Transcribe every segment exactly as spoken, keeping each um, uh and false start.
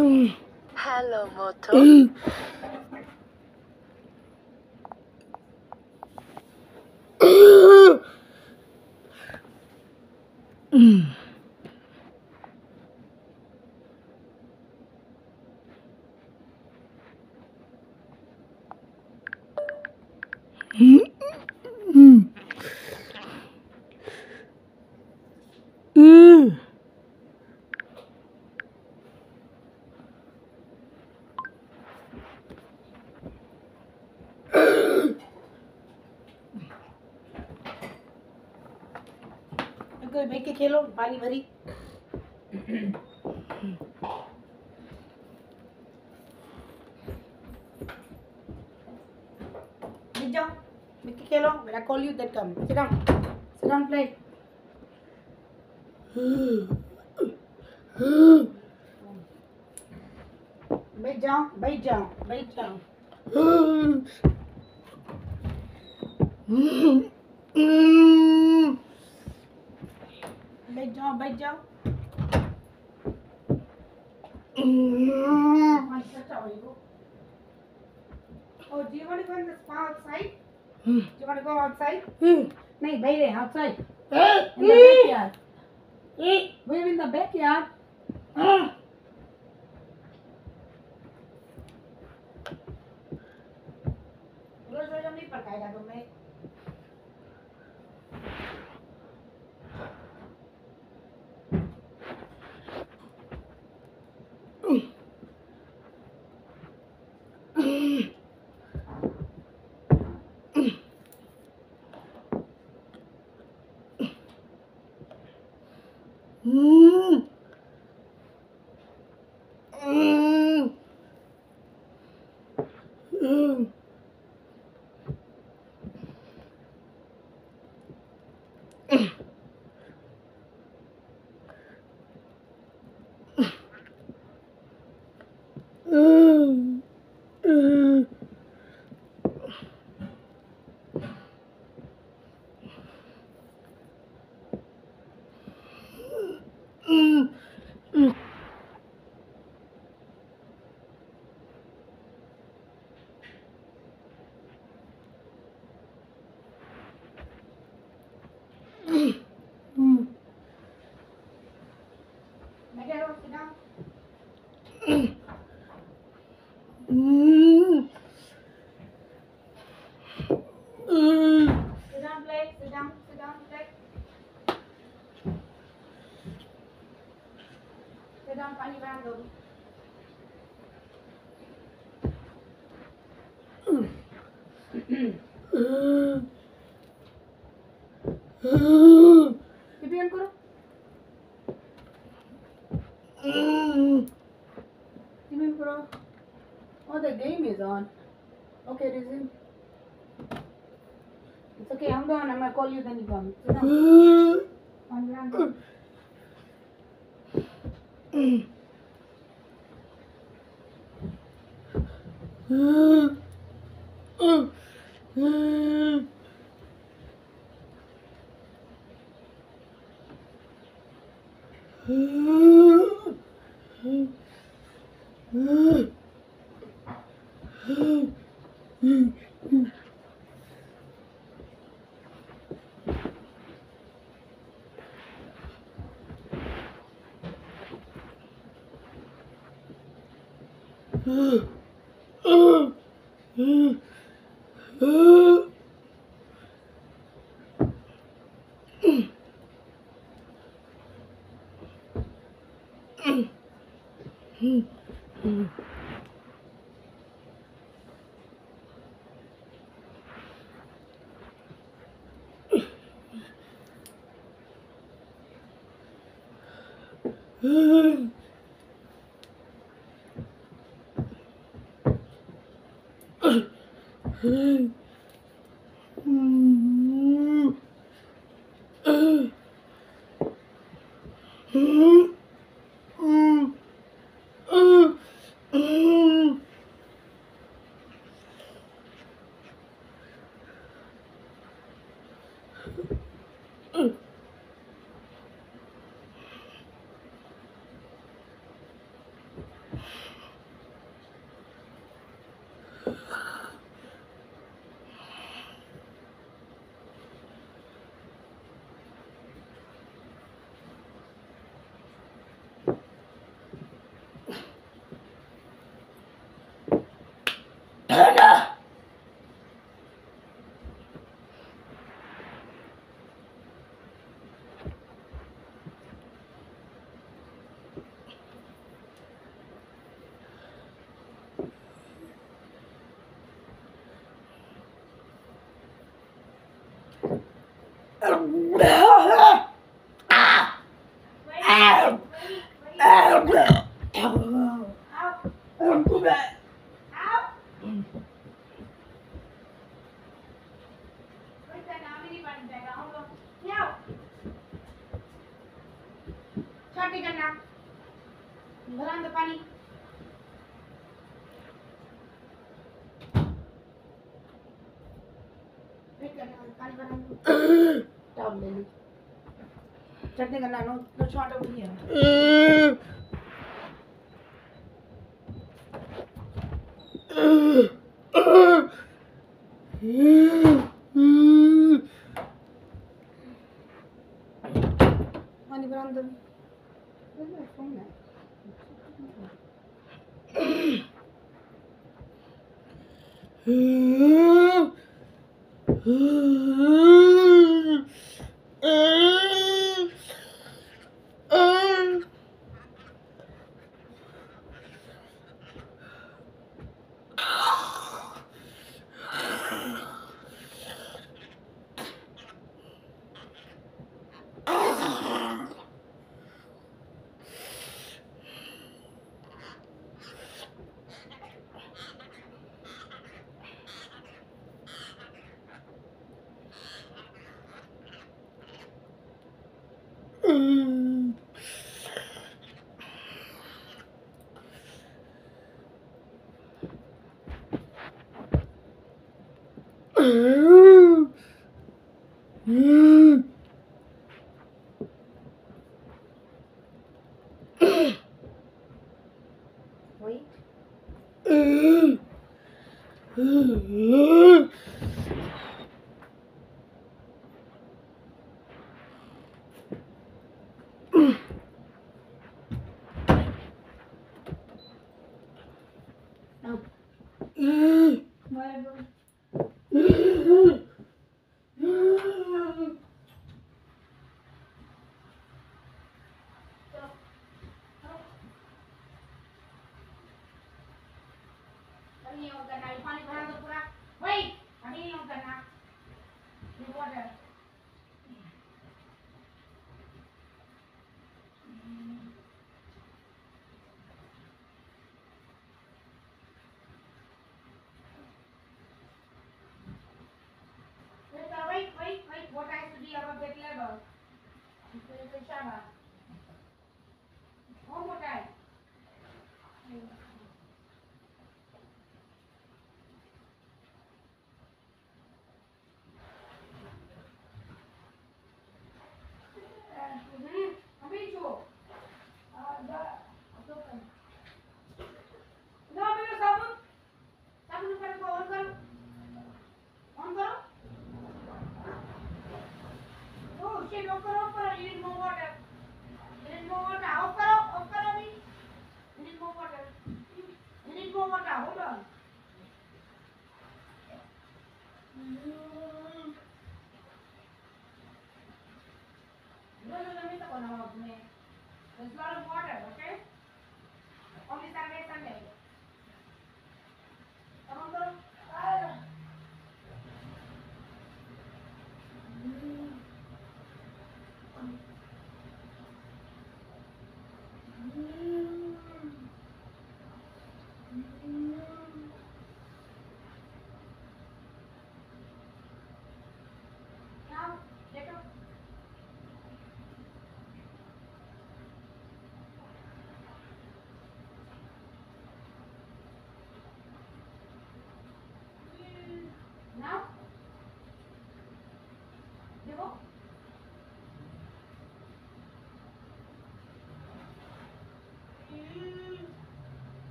Hello, Moto. कोई बैठ के खेलो पानी भरी बैठ जाओ बैठ के खेलो when I call you then come sit down sit down play बैठ जाओ बैठ जाओ बैठ जाओ बैठ जाओ बैठ जाओ Oh, do you want to go in the spa outside? Do you want to go outside? No, baby, outside. In the backyard. We're in the backyard. रोज रोज हम नहीं पकाएगा तुम्हें पानी बना दो टीवी ऑन करो टीवी ऑन करो Oh, the game is on. Okay, resume. It's okay, I'm going. I'm gonna call you, then you come. Sit down. On ground. छाटी करना भरा दो पानी पानी भरा टाउल ले ली चटनी करना नो नो छोटा भी है पानी भरा दो फोन है Wait. No. Whatever. Paling yang kena, paling barang tu pura. Wait, paling yang kena. Ni water. Wait, wait, wait, wait. What has to be above that level? Itu itu siapa? One more time. There's a lot of water, okay? Only Saturday, Sunday. Come on, girl. Ah. Now, get up.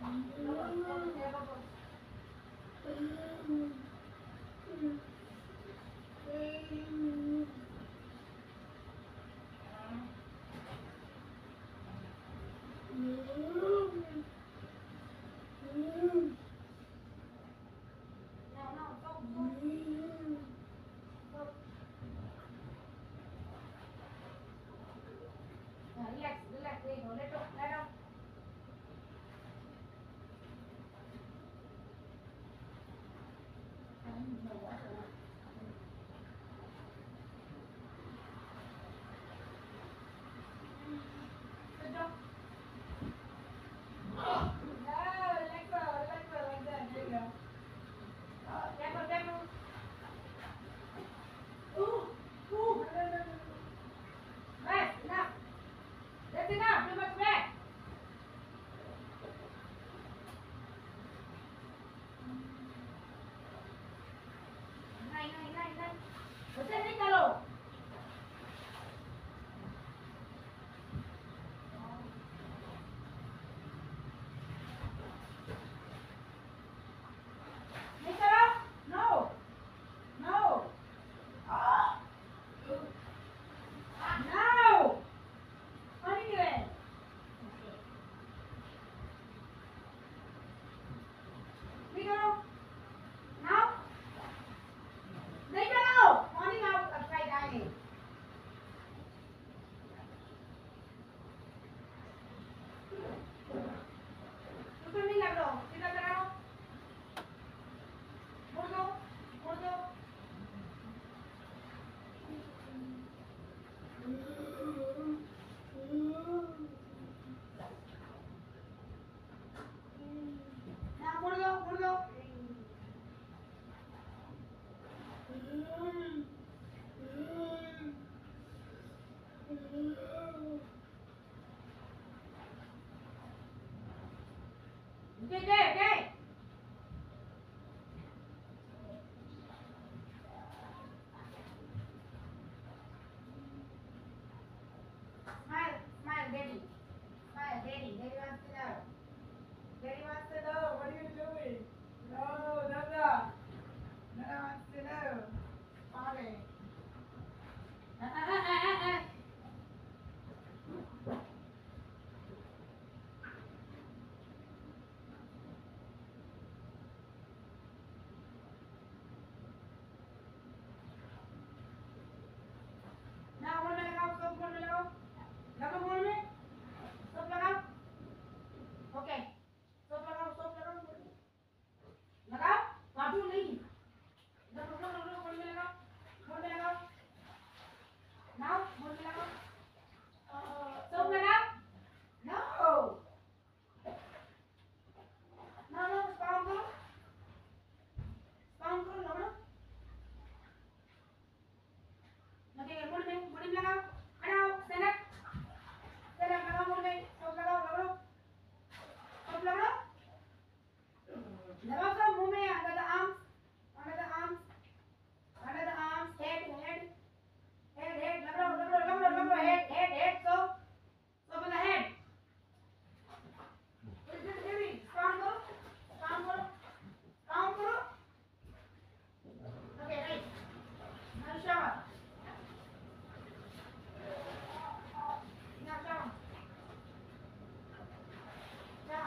Relax, relax, wait, no, let go, let go. Good job. No, let go, let go, like that, there you go. Careful, careful. Ooh, ooh, no, no, no, no. Rest, enough. That's enough, too much rest. Này, này, này, này. Ở trên đi, Carlo. Nicola, no, no. Oh. No. Honey, then. Nicola, no. Nicola, morning out upside down. Tú también la habló. ¿Sí la trajo? Gordo, gordo. Now, gordo, gordo. Okay, okay, okay. Smile, smile, Daddy. Smile, Daddy. Daddy wants to know. Daddy wants to know. What are you doing? No, Nana. Nana wants to know. Sorry. Uh, uh, uh, uh, uh. Now, one minute out. Stop, one minute out. Lagaw mo ulit. Stop, lagaw. Okay. Stop, lagaw. Stop, lagaw. Lagaw. Babu, नहीं. Lagaw, lagaw, lagaw. One minute out. One minute out. Now, one minute out. Uh, stop, lagaw. No. No, no. Spawn ko. Spawn ko. Lagaw. Okay, one minute. One minute lagaw. Lagaw. Stand up. Stand up. Lagaw, one minute. Stop, lagaw, lagaw. Stop, lagaw. Lagaw ka. Muh में under the arms. Under the arms. Under the arms. Head, head. Head, head. Lagaw, lagaw, lagaw, lagaw. Head, head, head. So, so for the head. What is this doing? Spawn ko. Spawn ko. Spawn ko. Okay, right. Now shower. Now shower. Shower.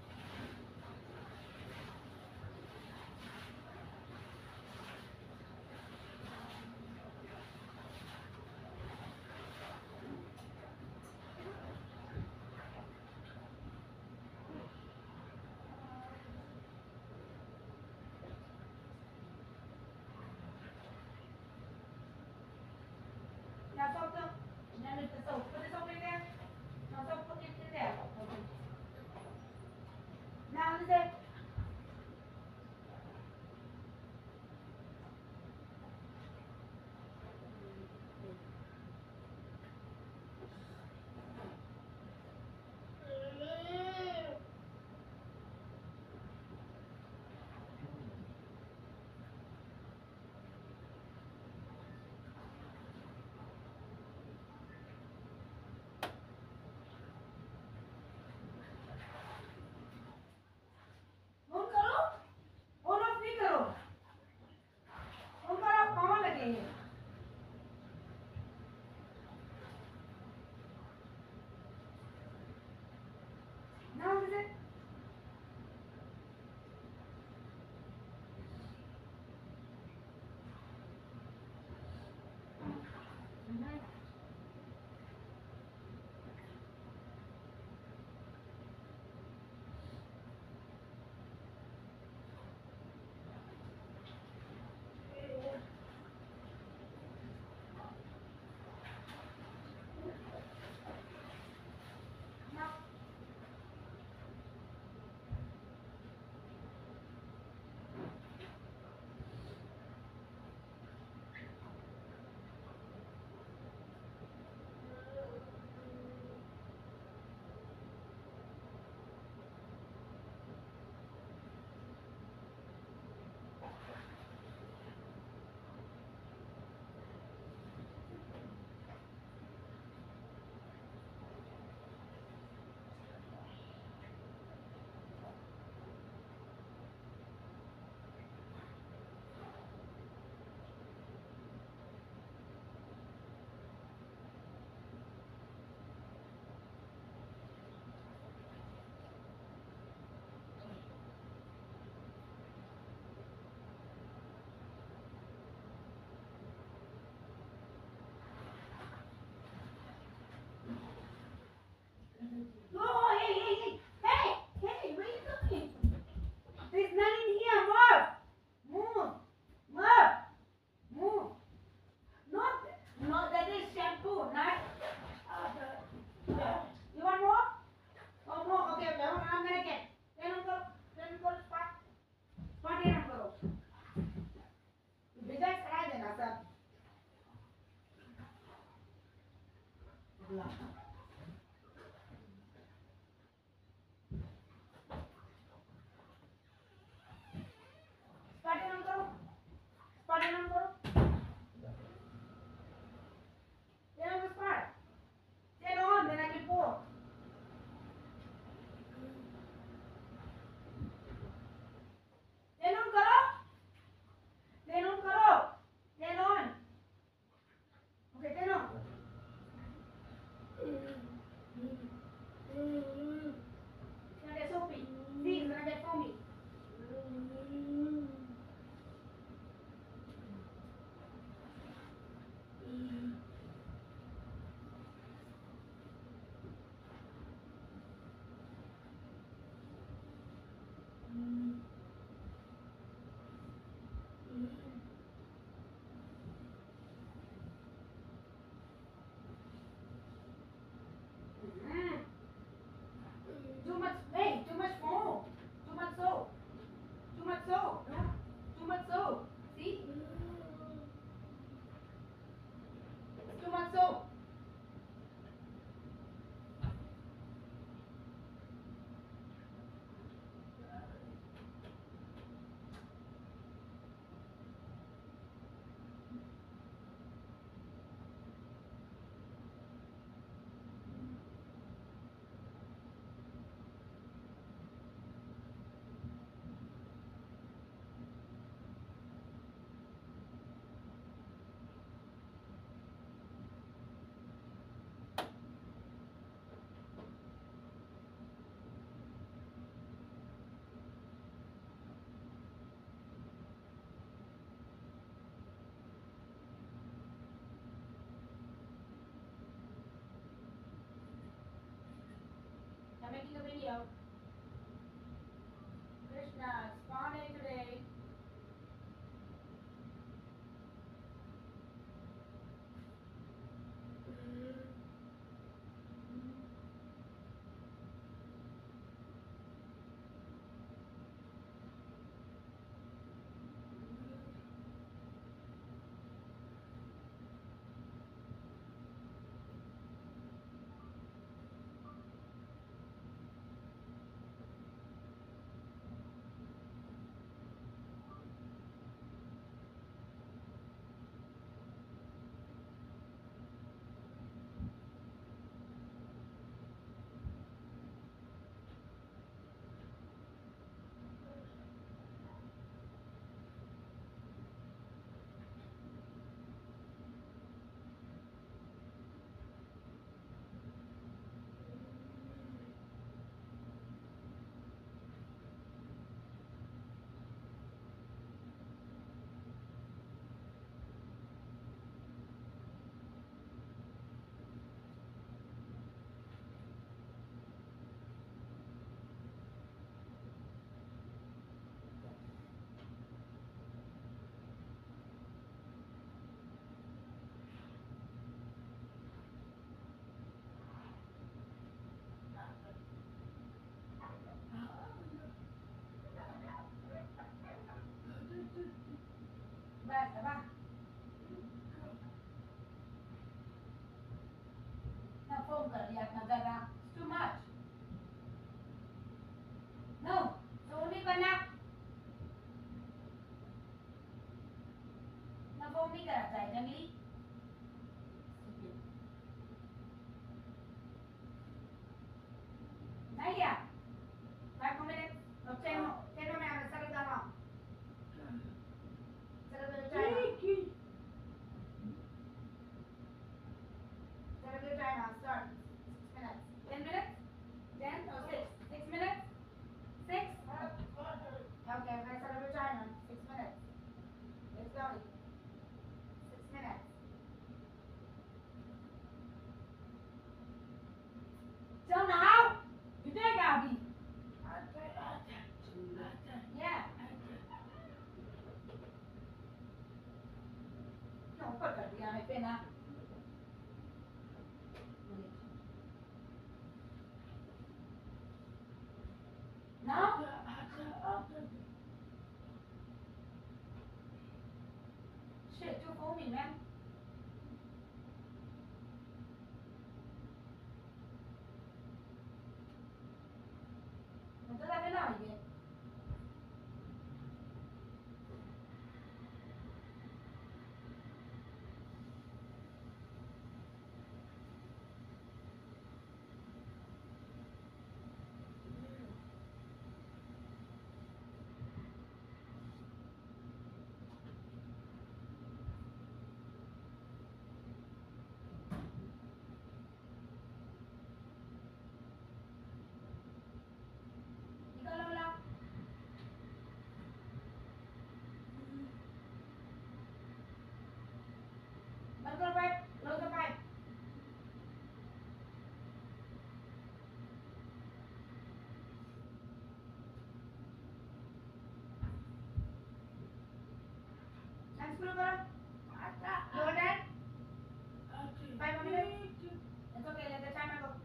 Now soak the, now lift the soap. Put the soap in there. Now soap, put it in there. Okay. Now listen. नहीं कराता है जंगली नहीं क्या five more minutes अब ten ten more minutes sir दावा sir बेटा time sir बेटा time start six minutes ten minutes ten or six six minutes six okay मैं सर बेटा time six minutes let's go six minutes चल नहाओ जुटेगा अभी yeah क्यों ऊपर कर दिया है पेना ना shit too foamy man मतलब लगे ना ये निकालो ला बंद करो pipe close the pipe unscrew करो lower that five more minutes it's okay let the timer go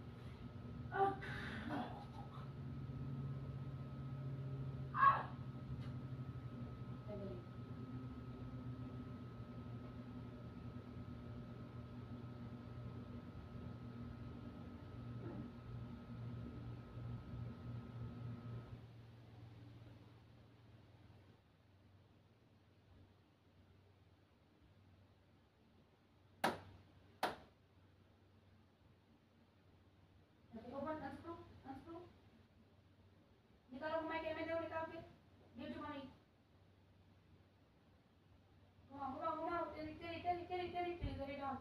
okay open unscrew unscrew निकालो घुमा के मैं दो निकाल के give to mommy घुमा घुमा घुमा तेरी तेरी तेरी तेरी तेरी तेरी तेरी down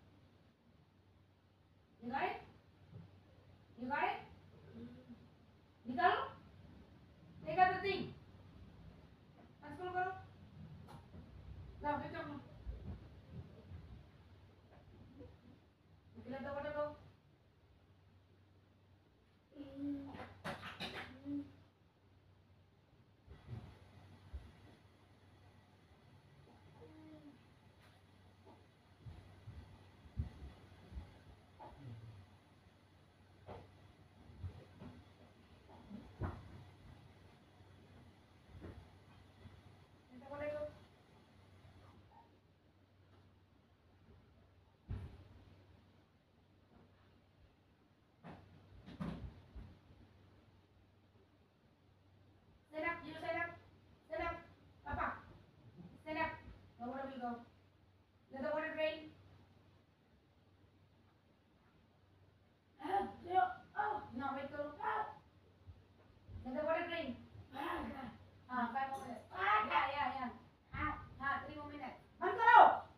you got it you got it निकालो take out the thing unscrew करो लाओ give to mommy okay let the water go let the water go stand up you stand up stand up papa stand up the water will go let the water drain no wait करो let the water drain हाँ five more minutes yeah yeah yeah हाँ हाँ three more minutes बंद करो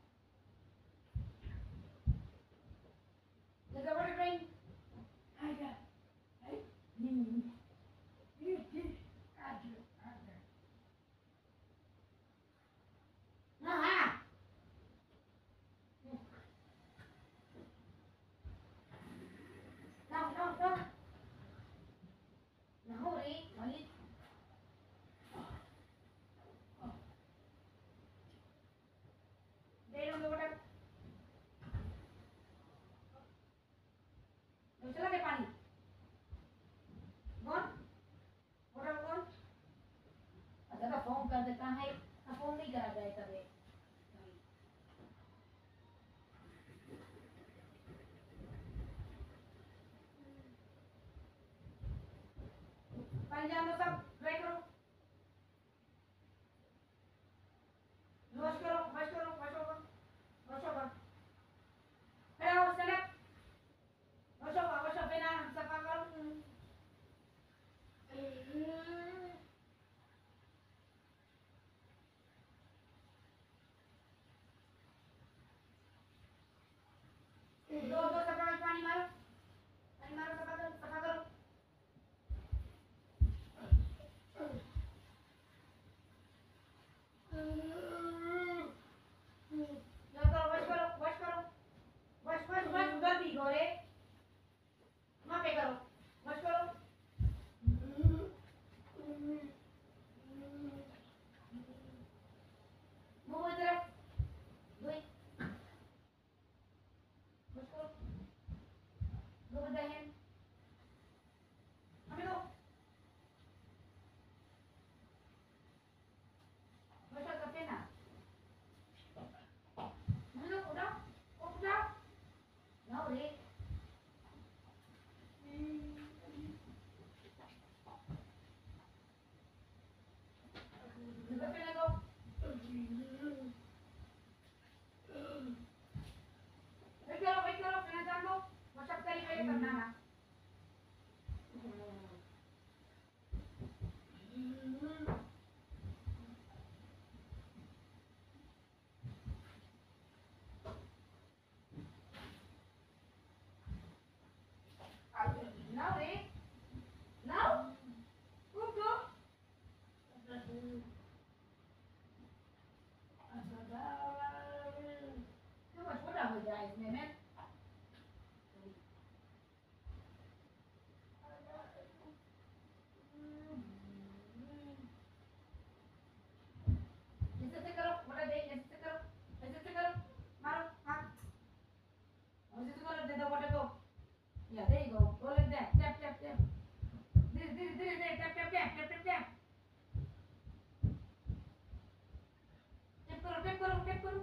let the water drain हाँ हाँ no no no no रे वही drain on the water तो चला गया पानी गॉन water gone अच्छा तो फोम कर देता है ना फोम नहीं करा जाए कभी पानी जान दो सब ड्राई करो वॉश करो वॉश करो वॉश करो दो दो सफा में पानी मारो पानी मारो सफा करो सफा करो जाओ करो वॉश करो वॉश करो वॉश वॉश वॉश उधर भी गोरे वहाँ पे करो वॉश करो मुंह इधर धोई वॉश करो दो बदाएं हमें दो वॉश करते ना हमें दो उठाओ उठाओ ना रे इधर पे लगाओ वेट करो वेट करो फिर जान दो वॉश अप करी पहले करना ना now रे now रुक दो तो बस छोटा हो जाए इसमें मैं ऐसे से करो बड़ा दे ऐसे से करो ऐसे से करो मारो हाथ ऐसे से करो दे दो बड़ा को yeah there you go go like that tap tap tap धीरे धीरे धीरे धीरे tap tap tap tap tap tap tap करो tap करो tap करो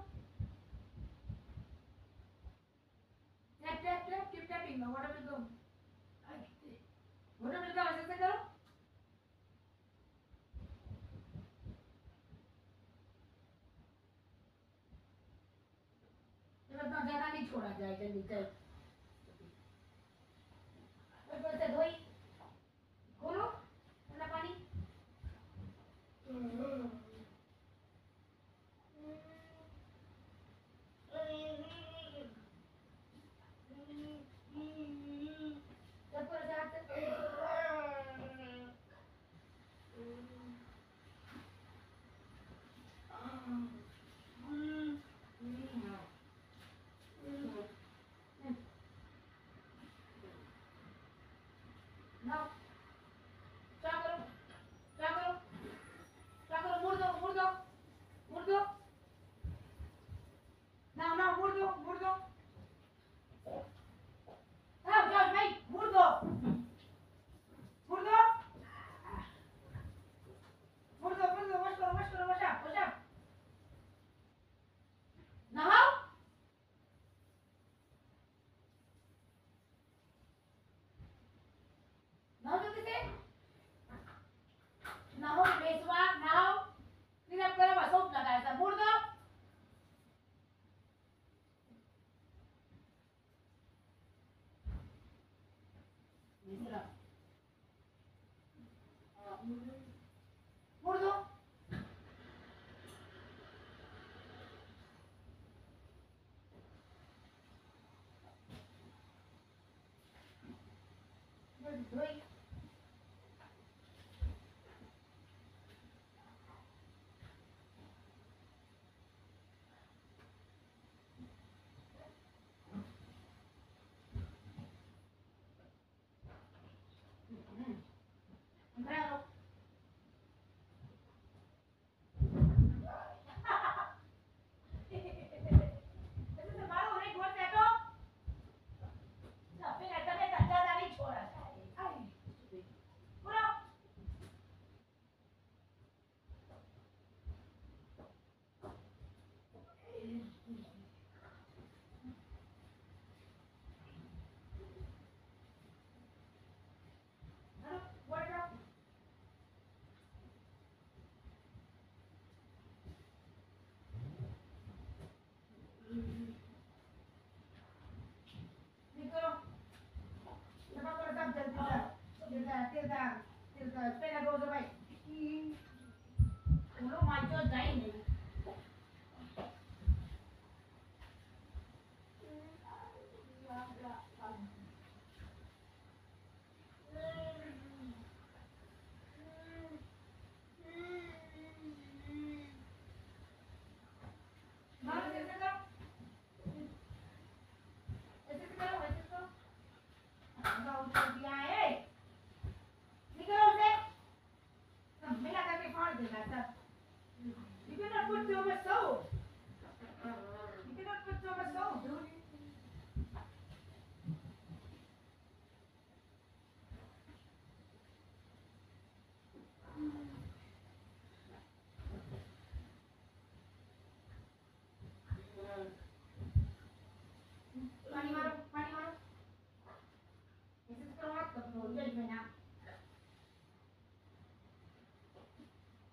tap tap tap keep tapping now water will go water will go ऐसे से करो ये इतना ज्यादा नहीं छोड़ा जाए जल्दी चल ऊपर से धोई खोलो ठंडा पानी जब पूरा से हाथ से now क्या करो क्या करो क्या करो मुड़ दो मुड़ दो मुड़ दो now now मुड़ दो मुड़ दो जाओ जाओ भाई मुड़ दो मुड़ दो मुड़ दो मुड़ दो वॉश करो वॉश करो वॉश अप वॉश अप नहाओ नहाओ जल्दी से नहाओ बेसवा नहाओ क्लीन अप करो बस सोप लगाया था मुड़ दो मुड़ दो धोई Bravo. Eso se para un igual de todo. No, venga, esta vez ya da bicho ahora. Ay, puro. Water. Espera, go away. Uno macho जाएंगे.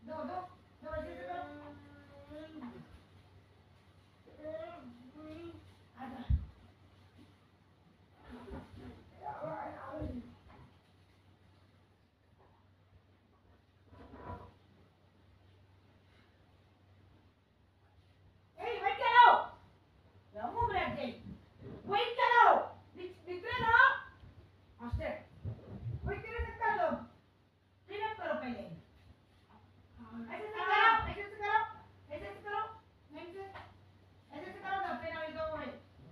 दो दो दो ऐसे से करो आजा ए वेट करो या मुंह में रख दे वेट करो निकले ना मास्टर वेट करे सकता तुम क्लीन अप करो पहले ऐसे से करो ऐसे से करो ऐसे से करो नहीं से ऐसे से करो तब फिर आगे दो है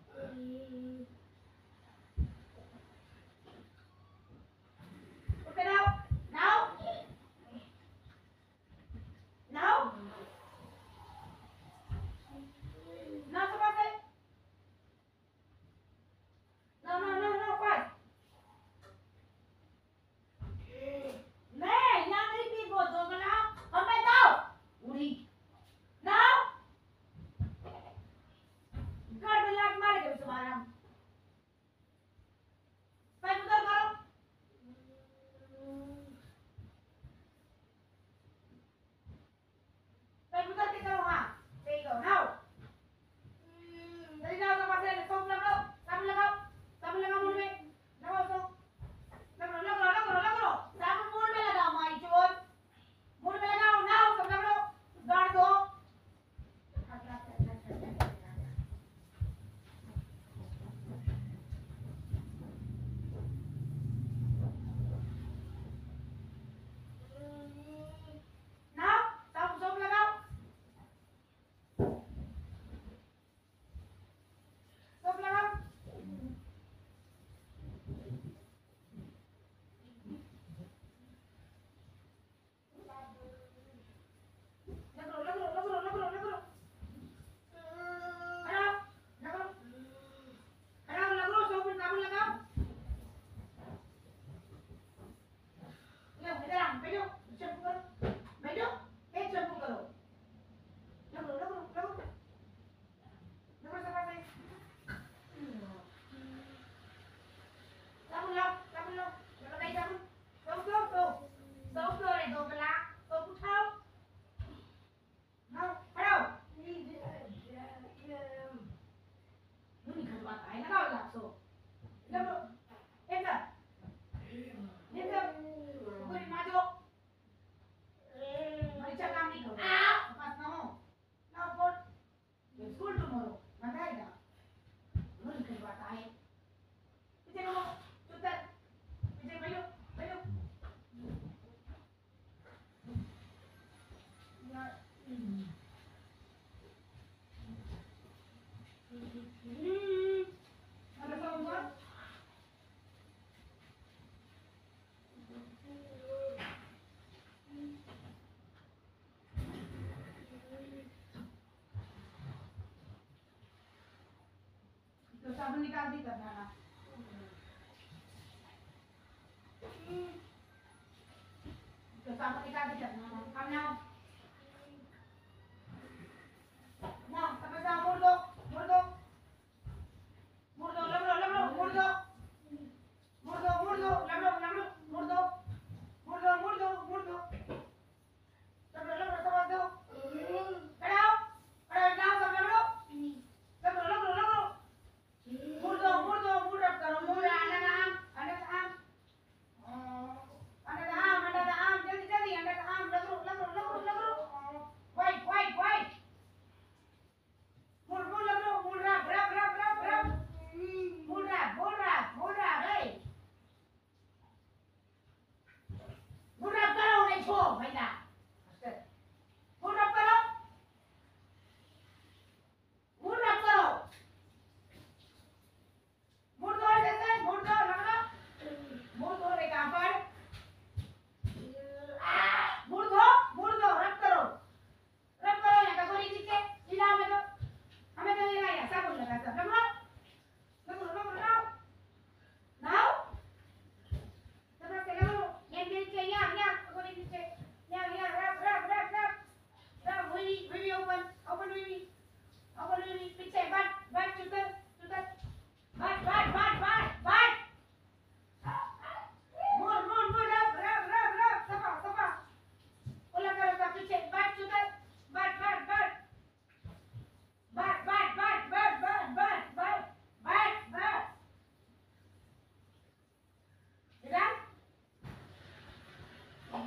Okay, now, now, now, now, somebody, no, no, no, no, fast. Này, nhà đi đi bộ rồi mà nào, hôm nay đâu, ui, nào, घर में लात मार के तुम्हारा, पैर उधर करो, पैर उधर के करो हाँ, सही करो, now. Dari daw sa pasel, soap लगाओ, साबुन लगाओ, साबुन लगाओ मुंह में, लगाओ soap, लगाओ, लगाओ, लगाओ, लगाओ, साबुन मुंह में लगाओ, माई चोर, मुंह में लगाओ, नाव सब लगाओ, गाड़ दो, नाव, साबुन soap लगाओ, soap लगाओ. लगाओ, लगाओ, लगाओ, लगाओ, लगाओ. लगाओ, लगाओ. लगाओ, लगाओ, soap में साबुन लगाओ. लो, इधर आओ, बैठो, शैम्पू करो. बैठो, एक शैम्पू करो. लगाओ, लगाओ, लगाओ. लगाओ सब पासे. साबुन लाओ, साबुन लाओ. लगाओ भाई साबुन. soap लो, soap. soap लो रे दो गिलास. soap उठाओ. Nào, bắt đầu. Nó nhìn khẩn hoạt cái nó đòi lạc sổ. Lâm độ. Em giờ. Em giờ. Cô đi mà vô. Nó đi chắc cam đi khẩu. À. Mặt nó. Nào con. You're school tomorrow. Mà thấy đã. Nó nhìn khẩn hoạt cái. Bây giờ nó. Chút tên. Bây giờ mấy đứa. Mấy đứa. Ada saung kan? तो साबुन निकाल दी करना ना. तो साबुन निकाल दी करना ना. Come now. Now, sampai sama murdo, murdo, murdo, labro, labro, murdo, murdo, murdo, labro, labro, murdo, murdo, murdo, murdo, labro, labro, sama do, kadao, kadao, kadao, sama labro, labro, labro, labro, murdo, murdo, murdo, karo murdo, anda taam, anda taam, anda taam, anda taam, jaldi, jaldi, anda taam, labro, labro, labro, labro.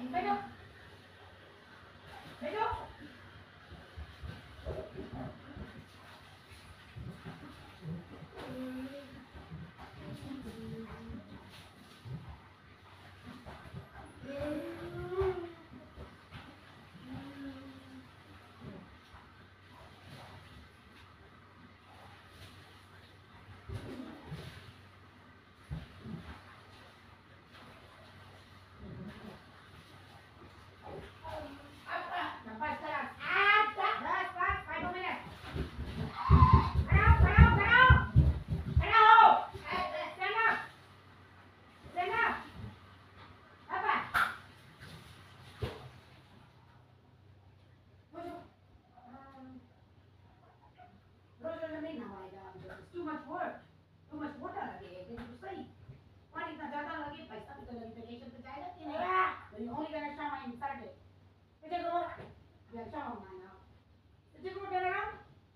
बैठो बैठो too much work, too much water लगे है तो सही पानी इतना ज़्यादा लगे पैसा भी तो लगे वेकेशन पे जाएगा कि नहीं तो you only gonna shower in Saturday इधर go you are shower man now इधर go turn around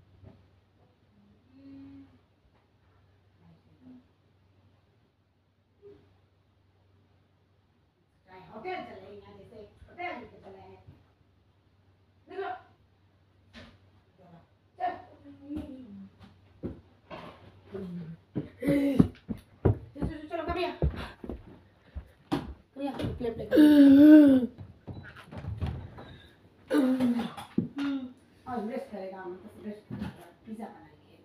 होटल चले यहाँ जैसे होटल लेके चले हैं देखो चलो come here come here play play और ब्रश करेगा हम तो ब्रश करेगा पिज़्ज़ा बनाएंगे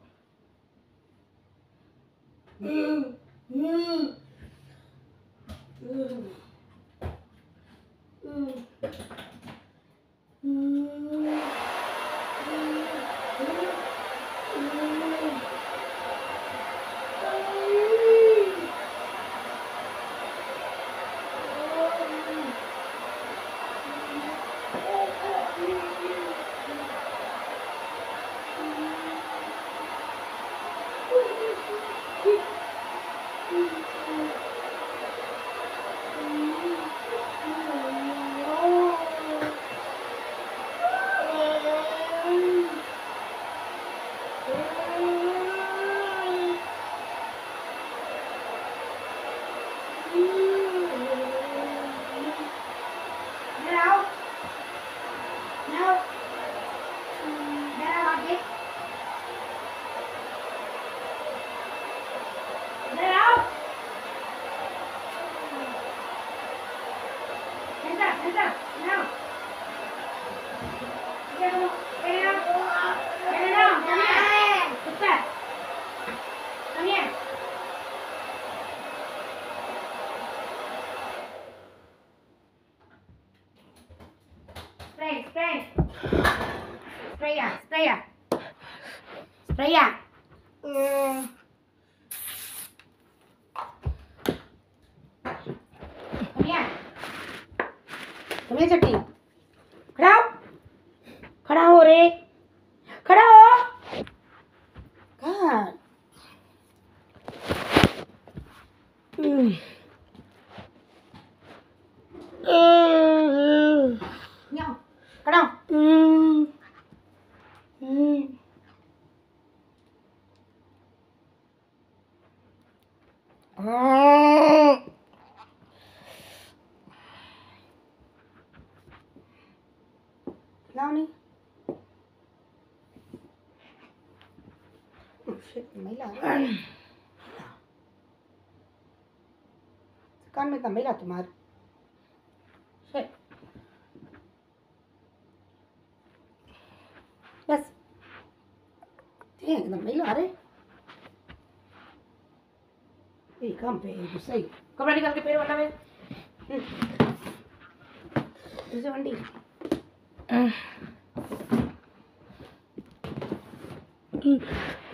Spray, spray. Sprayer, sprayer. Sprayer. Mm. Come here. Come here, चट्टी. खड़ा हो. खड़ा हो रे. खड़ा हो. God. Mm. Nhau. Khड़ा हो. Mm. Mm. Ah. Lao đi. Oh shit, mấy lần. Con mới tầm mấy lần tụi mà. Shit. Yes. Dang, tầm mấy lần đấy. Hey, come पे तो सही. कपड़ा निकाल के पैर वाला में. इसे वंडी. Mm.